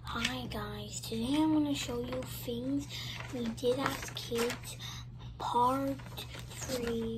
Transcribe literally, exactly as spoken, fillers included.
Hi guys, today I'm going to show you things we did as kids, part three.